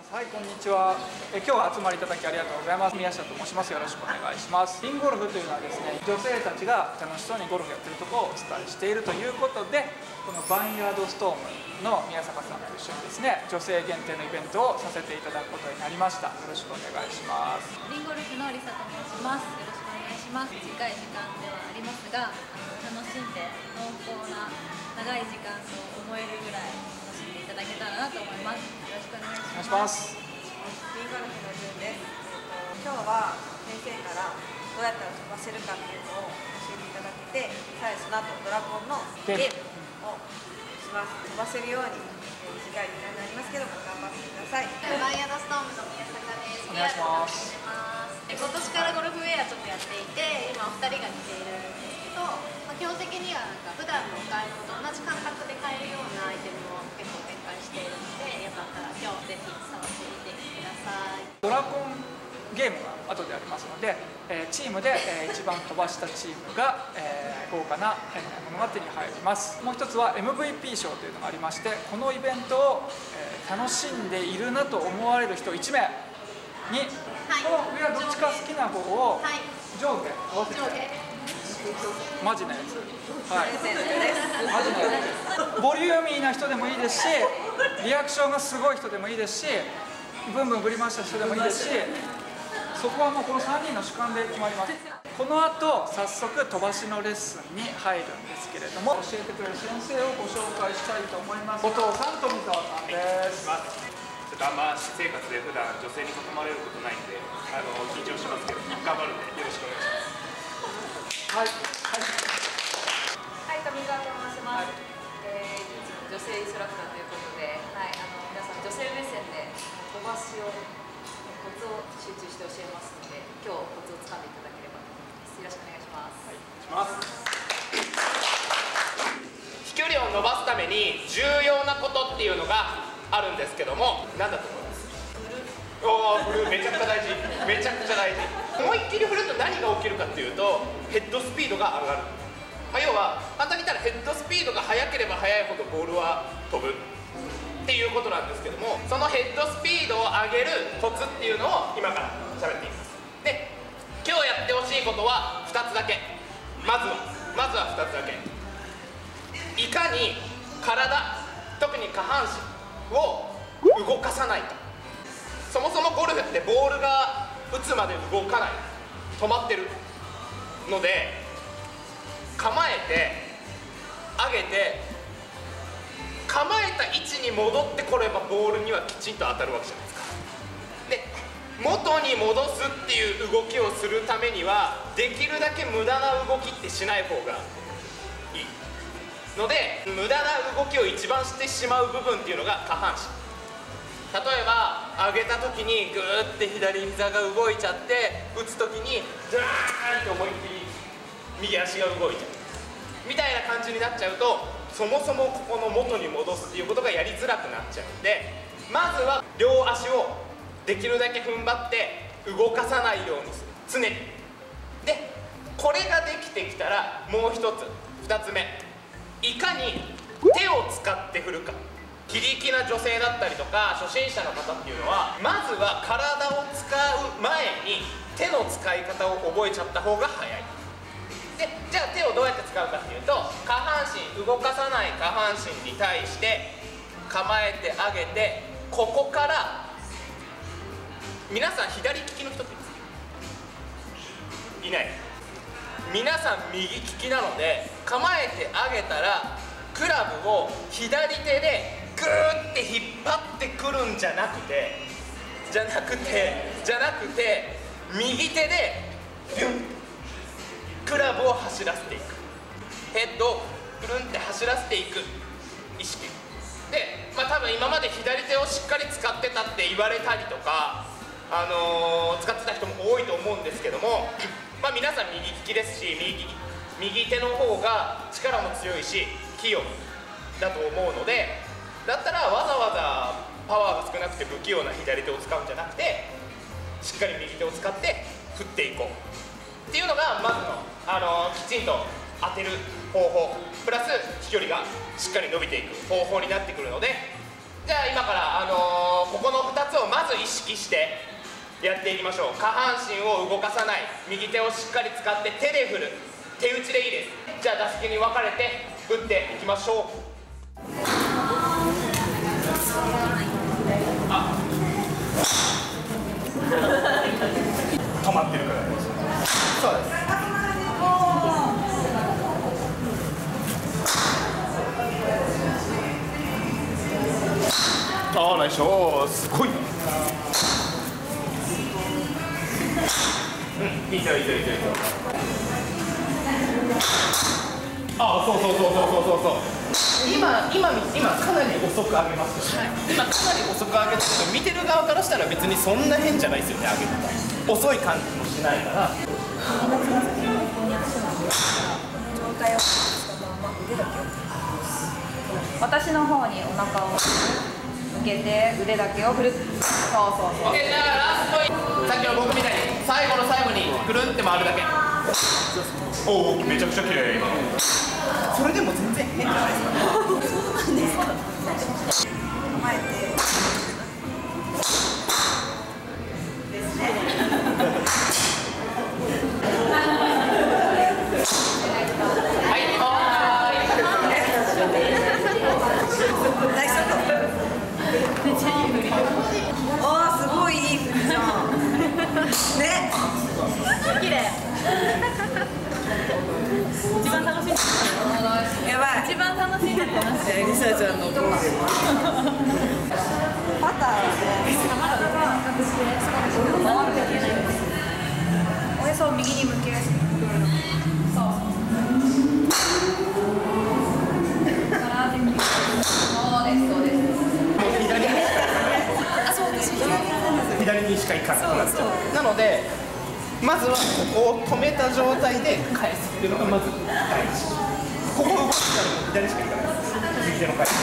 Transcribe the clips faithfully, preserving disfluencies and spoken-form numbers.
はい、こんにちは。え今日は集まりいただきありがとうございます。宮下と申します。よろしくお願いします。リンゴルフというのはですね、女性たちが楽しそうにゴルフやってるところをお伝えしているということで、このバンヤードストームの宮坂さんと一緒にですね、女性限定のイベントをさせていただくことになりました。よろしくお願いします。 リンゴルフのりさと申します。よろしくお願いします。短い時間ではありますが、あの楽しんで濃厚な長い時間と思えるぐらい楽しんでいただけたらなと思います。よろしくお願いします。 リンゴルフの順です。今日は先生からどうやったら飛ばせるかっていうのを教えていただけて、さらにその後ドラゴンのゲームをします。飛ばせるように短い時間になりますけども頑張ってください。 バンヤードストームの宮坂です。 お願いします。 今年からゴルフウェアちょっとやっていて、今お二人が着ているんですけど、まあ、基本的にはなんか普段のお買い物と同じ感覚で買えるようなアイテムを結構展開しているので、よかったら今日ぜひ触ってみてください。 ドラゴンゲームが後でありますので、えー、チームで、えー、一番飛ばしたチームが、えー、豪華な、えー、ものが手に入ります。もう一つは エムブイピー 賞というのがありまして、このイベントを、えー、楽しんでいるなと思われる人いち名に、はい、この上はどっちか好きな方を上下合わせて、はい、マジなやつ、はい、マジなやつボリューミーな人でもいいですし、リアクションがすごい人でもいいですし、ブンブン振り回した人でもいいですし、そこはもうこのさんにんの主観で決まります。この後早速飛ばしのレッスンに入るんですけれども、教えてくれる先生をご紹介したいと思います。お父さん富澤さんです。 はい、ちょっとあんま私生活で普段女性に囲まれることないんで、あの緊張しますけど頑張るんでよろしくお願いします。 はい、 はい、はい、富澤と申します。はい、えー、女性インストラクターということで、はい、あの皆さん女性目線で飛ばしをコツを集中して教えますので、今日コツをつかんでいただければと思います。よろしくお願いします。 はい、お願いします。飛距離を伸ばすために重要なことっていうのがあるんですけども、何だと思います？おー、振る、めちゃくちゃ大事、めちゃくちゃ大事。思いっきり振ると何が起きるかっていうと、ヘッドスピードが上がる。要は簡単に言ったらヘッドスピードが速ければ速いほどボールは飛ぶっていうことなんですけども、そのヘッドスピードを上げるコツっていうのを今から喋っていきます。で、今日やってほしいことはふたつだけ。まずはまずはふたつだけ。いかに体、特に下半身を動かさないか。そもそもゴルフってボールが打つまで動かない、止まってるので、構えて上げて構えた位置に戻ってこればボールにはきちんと当たるわけじゃないですか。で、元に戻すっていう動きをするためにはできるだけ無駄な動きってしない方がいいので、無駄な動きを一番してしまう部分っていうのが下半身。例えば上げた時にグーって左膝が動いちゃって、打つ時にドゥーンって思いっきり右足が動いちゃうみたいな感じになっちゃうと、そもそもここの元に戻すっていうことがやりづらくなっちゃうんで、まずは両足をできるだけ踏ん張って動かさないようにする、常に。で、これができてきたらもう一つ、二つ目、いかに手を使って振るか。非力な女性だったりとか初心者の方っていうのは、まずは体を使う前に手の使い方を覚えちゃった方が早い。で、じゃあ手をどうやって使うかっていうと、下半身、動かさない下半身に対して構えてあげて、ここから皆さん左利きの人っていない？皆さん右利きなので、構えてあげたらクラブを左手でグーって引っ張ってくるんじゃなくてじゃなくてじゃなくて右手でビュンクラブを走らせていく、ヘッドをくるんって走らせていく意識で、まあ多分今まで左手をしっかり使ってたって言われたりとか、あのー、使ってた人も多いと思うんですけども、まあ皆さん右利きですし、右右手の方が力も強いし器用だと思うので、だったらわざわざパワーが少なくて不器用な左手を使うんじゃなくて、しっかり右手を使って振っていこうっていうのがまずの、あのー、きちんと当てる方法プラス飛距離がしっかり伸びていく方法になってくるので、じゃあ今から、あのー、ここのふたつツをまず意識してやっていきましょう。下半身を動かさない、右手をしっかり使って手で振る、手打ちでいいです。じゃあ打席に分かれて打っていきましょう。あ止まってるからです。そうです。ああ、ナイスショー、すごい。うん、いいよいいよいいよいいよ。ああ、そうそうそうそうそうそう。今今今かなり遅く上げますよね。今かなり遅く上げてるけど、見てる側からしたら別にそんな変じゃないですよね。上げ方遅い感じもしないから。 状態をしたまま腕だけを私の方にお腹を向けて腕だけを振る。そうそうそう。 OK、じゃあラスト、さっきの僕みたいに最後の最後にくるんって回るだけ。おお、めちゃくちゃ綺麗今の。それでも全然変じゃないですか。 構えてですね。 はい、はーい。 ナイスショット。めっちゃいい振り。ああ、すごいいい振りじゃん。ね。 綺麗。一番楽しい。 やばい。 一番楽しいってます。 リサちゃんのパターでおへそを右に向ける。そうからで右。そうですそうです。 左あ、そうです。 左にしか行かなくなっちゃう。なのでまずはここを止めた状態で返すっていうのがまず大事。ここ動いたら左しか行かないです。右手の返し。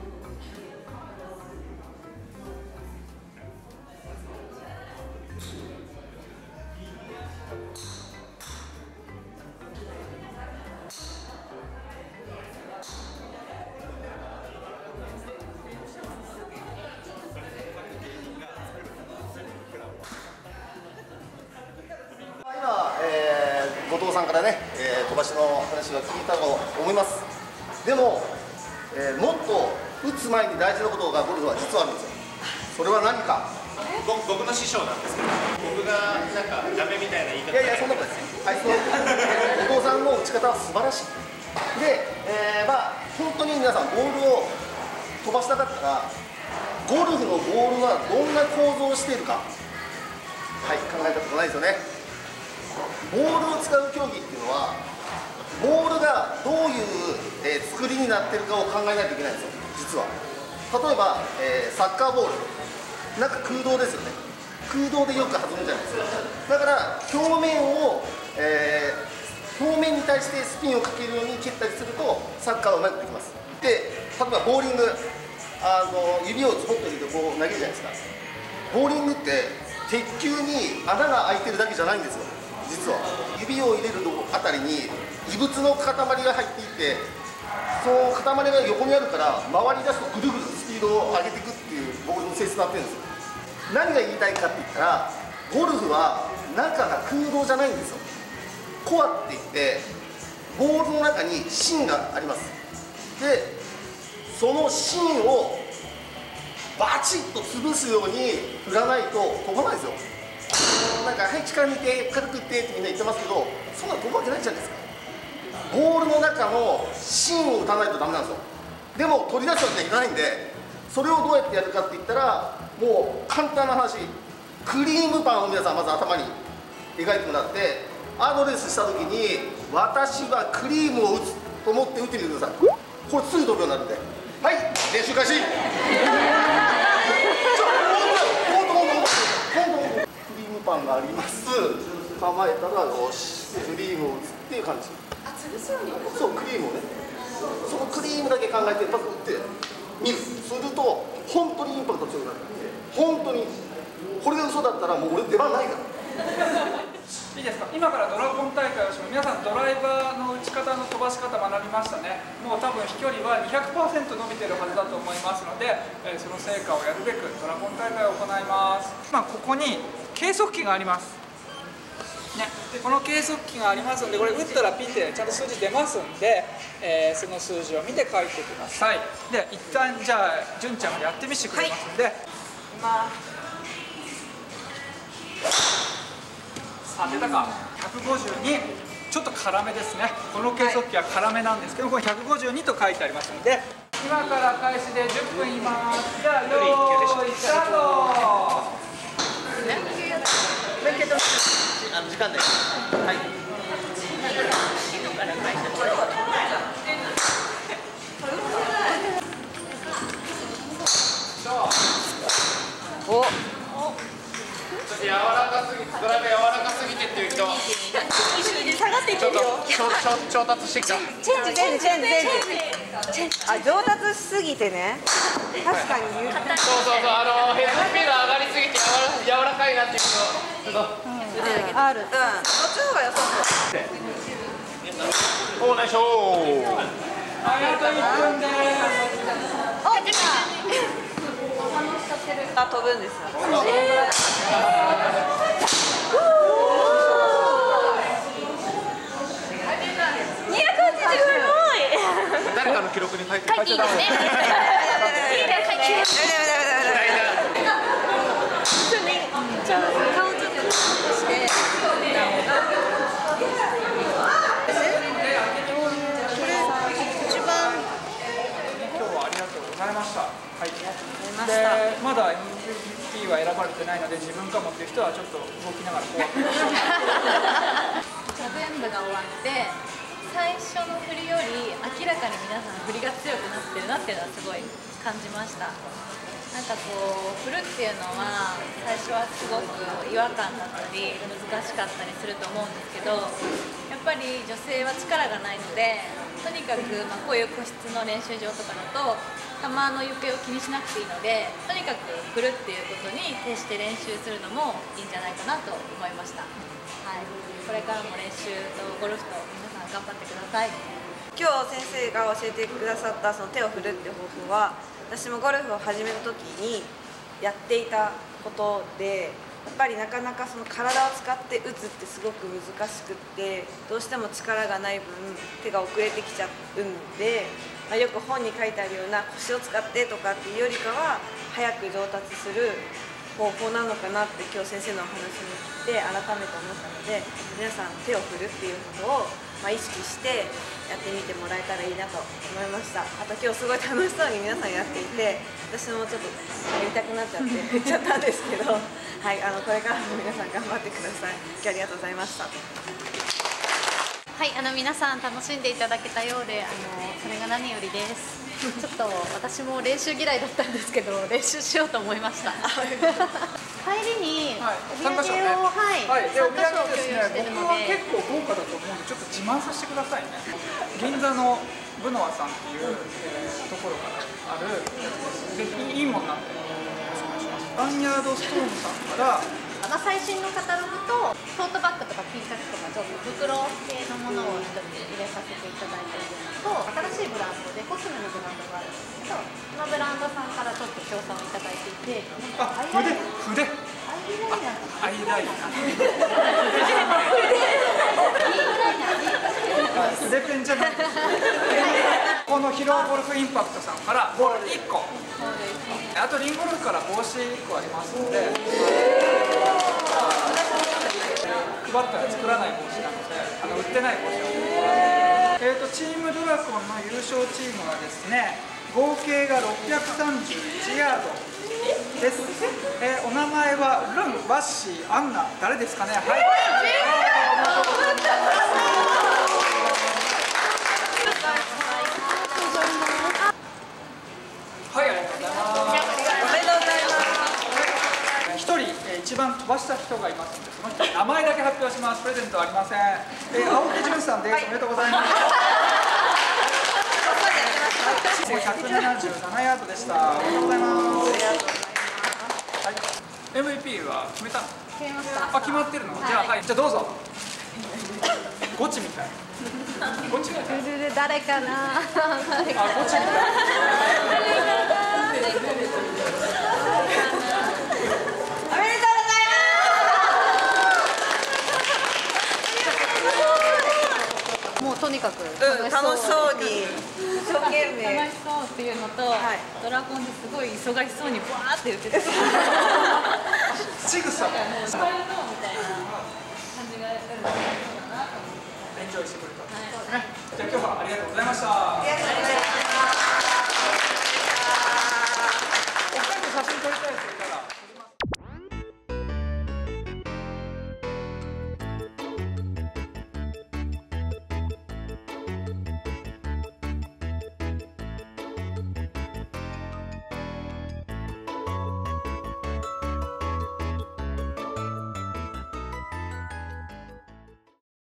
後藤さんからね、えー、飛ばしの話は聞いたと思います。でも、えー、もっと打つ前に大事なことがゴルフは実はあるんですよ。それは何か。 僕, 僕の師匠なんですけど、僕がなんかダメみたいな言い方。 いやいや、そんなことです。はい、そう後藤さんの打ち方は素晴らしい。で、えー、まあ本当に皆さんボールを飛ばしたかったら、ゴルフのボールはどんな構造をしているか、はい、考えたことないですよね。ボールを使う競技っていうのは、ボールがどういう、えー、作りになってるかを考えないといけないんですよ、実は。例えば、えー、サッカーボール、なんか空洞ですよね。空洞でよく弾むじゃないですか。だから表面を、えー、表面に対してスピンをかけるように蹴ったりするとサッカーはうまくできます。で、例えばボーリング、あの指をスポッと入れてこう投げるじゃないですか。ボーリングって鉄球に穴が開いてるだけじゃないんですよ、実は。指を入れるあたりに異物の塊が入っていて、その塊が横にあるから回り出すとぐるぐるスピードを上げていくっていうボールの性質になってるんですよ。何が言いたいかって言ったら、ゴルフは中が空洞じゃないんですよ。コアって言ってボールの中に芯があります。でその芯をバチッと潰すように振らないと飛ばないですよ。なんか、はい、力抜いて軽く打ってってみんな言ってますけど、そんなの飛ぶわけないじゃないですか。ボールの中の芯を打たないとダメなんですよ。でも取り出すわけにはいかないんで、それをどうやってやるかって言ったら、もう簡単な話、クリームパンを皆さんまず頭に描いてもらって、アドレスした時に私はクリームを打つと思って打ってみてください。これすぐ飛ぶようになるんで、はい、練習開始。クリームパンがあります。構えたらよし、クリームを打つっていう感じ。 あ、潰すように。 そう、クリームをね、そのクリームだけ考えてまず打って見る。すると本当にインパクト強くなる。本当にこれが嘘だったらもう俺出番ないから。 いいですか、今からドラゴン大会をします。皆さんドライバーの打ち方の飛ばし方学びましたね。もう多分飛距離は にひゃくパーセント 伸びてるはずだと思いますので、えー、その成果をやるべくドラゴン大会を行います。今ここに計測器がありますね、この計測器がありますので、これ打ったらピッてちゃんと数字出ますんで、えー、その数字を見て書いてください。で一旦じゃあ純ちゃんがやってみせてくれますんで、はい、さあ出たか、ひゃくごじゅうに、ちょっと辛めですね。この計測器は辛めなんですけど、これひゃくごじゅうにと書いてありますので、今から開始でじゅっぷんいます。じゃあよーいスタート。 あの時間で、はい。 お。 柔らかすぎ、ドライブ柔らかすぎてっていう人、 下がっていってるよ。 調達してきた。 チェンジチェンジチェンジチェンジ。あ、上達しすぎてね。確かに言う。 そうそうそう、あのヘッドスピード上がりすぎて柔らかいなっていう人、ちょっと。 ある。うん。そっちの方が良さそう。 お、ナイスショー。 あといっぷんです。 お、出た。あ、飛ぶんですよ。 誰かの記録に書いて書いていいですね。いいね、書いていいです。じゃあ顔ちょっとして。一番。 今日はありがとうございました。はい。で、まだ エムブイピー は選ばれてないので、自分かもっていう人はちょっと動きながらこう。 ジャブエンドが終わって。最初の振りより明らかに皆さん振りが強くなってるなっていうのはすごい感じました。なんかこう振るっていうのは最初はすごく違和感だったり難しかったりすると思うんですけど、やっぱり女性は力がないので、とにかくまあこういう個室の練習場とかだと球の行方を気にしなくていいので、とにかく振るっていうことに徹して練習するのもいいんじゃないかなと思いました。はい、これからも練習とゴルフと皆さん頑張ってください。 今日先生が教えてくださったその手を振るっていう方法は、私もゴルフを始めた時にやっていたことで、やっぱりなかなかその体を使って打つってすごく難しくって、どうしても力がない分手が遅れてきちゃうんで、まあ、よく本に書いてあるような腰を使ってとかっていうよりかは早く上達する方法なのかなって今日先生のお話に聞いて改めて思ったので、皆さん手を振るっていうことをまあ意識してやってみてもらえたらいいなと思いました。あと今日すごい楽しそうに皆さんやっていて、私もちょっとやりたくなっちゃって振っちゃったんですけど、はい、あのこれからも皆さん頑張ってください。今日ありがとうございました。 はい、あの皆さん楽しんでいただけたようで、あのそれが何よりです。ちょっと私も練習嫌いだったんですけど、練習しようと思いました。帰りにお土産を、はい、 はい、でお土産を共ですね、 有してる僕はので、 結構豪華だと思うんで、ちょっと自慢させてくださいね。銀座のブノワさんっていう、えー、ところからあるやつです。で、いいもんなんで、よろしくお願いします。バンヤードストームさんから。 まあ、最新のカタログとトートバッグとかピンカツとかちょっと袋系のものを一つ入れさせていただいているのと、新しいブランドでコスメのブランドがあるんですけど、そのブランドさんからちょっと協賛をいただいていて、 あ、筆、筆。アイライナー。筆ペンじゃない。このヒロゴルフインパクトさんからボールいっこ。あとリンゴルフから帽子いっこありますので。配ったら作らない帽子なので、あの売ってない帽子なので。えっとチームドラコンの優勝チームはですね、合計がろっぴゃくさんじゅういちヤードです。えー、お名前はルン、ワッシー、アンナ、誰ですかね。はい。はい、ありがとうございます。 おめでとうございます。 一人、えー、一番飛ばした人がいますので、その人の名前だけ発表します。プレゼントはありません。えー、青木純さんです。おめでとうございます。ひゃくななじゅうななヤードでした。おめでとうございます。はい、エムブイピー は決めたの？ 決めました。 あ、決まってるの？じゃあ、はい、じゃあどうぞ。 ゴチみたい。ゴチみたい。 ルルル誰かな。 あ、ゴチみたい。 もうとにかくうん、楽しそうに一生懸命楽しそうっていうのと、 はいドラゴンですごい忙しそうにバーって言ってて、 仕草もスパイのみたいな感じがあるのかなと思って、 エンジョイしてくれた。 はい、 じゃあ今日はありがとうございました。 ありがとうございます。